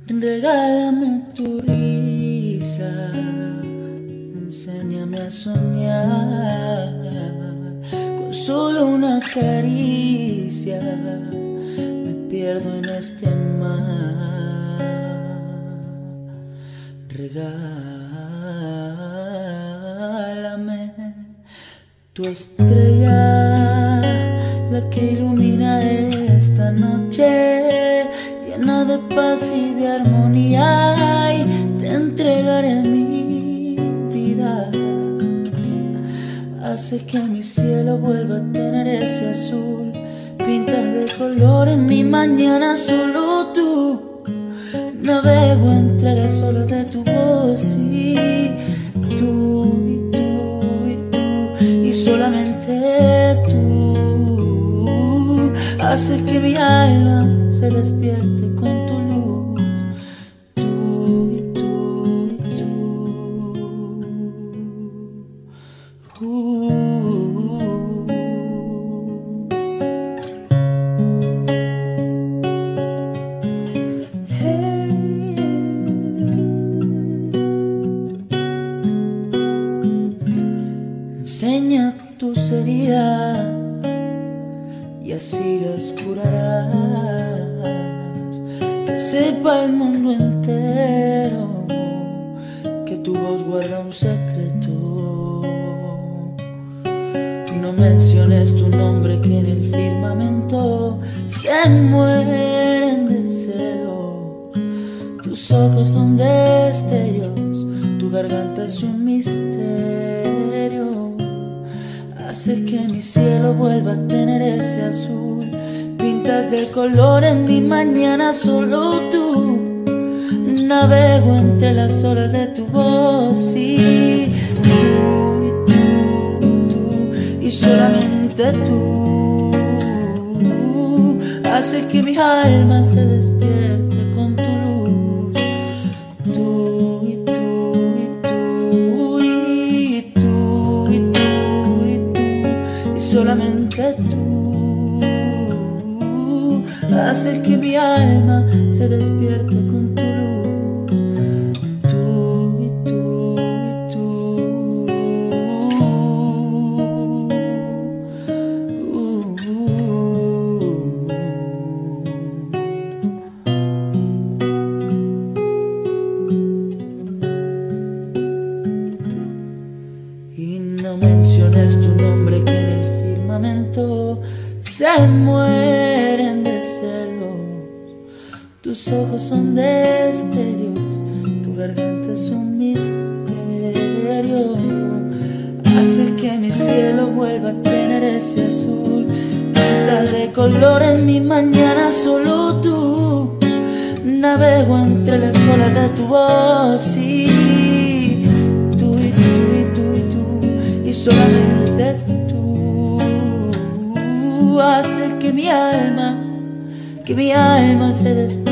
Regálame tu risa, enséñame a soñar. Con solo una caricia me pierdo en este mar. Regálame tu estrella, la que ilumina esta noche, llena de paz y de armonía, y te entregaré mi vida. Hace que mi cielo vuelva a tener ese azul, pintas de color en mi mañana, solo tú. Navego entre las olas de tu voz y tú, y tú, y tú, y solamente tú. Haces que mi alma se despierte con tu luz, tú, y tú, y tú. Enseña tus heridas y así las curarás. Que sepa el mundo entero que tu voz guarda un secreto. No menciones tu nombre, que en el firmamento se mueren de celo. Tus ojos son destellos, tu garganta es un misterio. Hace que mi cielo vuelva a tener ese azul, pintas de color en mi mañana, solo tú. Navego entre las olas de tu voz y tú, y tú, y tú, y solamente tú. Hace que mi alma se despierte con tu luz, tú, y tú, y tú, y tú, y tú, y tú, y solamente tú. Haces que mi alma se despierte con tu luz, tú, y tú, y tú. Y no menciones tu nombre, que en el firmamento se mueren de celos. Tus ojos son destellos, tu garganta es un misterio. Hace que mi cielo vuelva a tener ese azul, pintas de color en mi mañana, solo tú. Navego entre las olas de tu voz y tú, y tú, y tú, y tú, y solamente tú. Hace que mi alma se despierta